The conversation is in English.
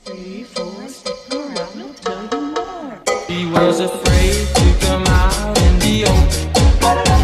3, 4, stick around, I'll tell you more. He was afraid to come out in the open.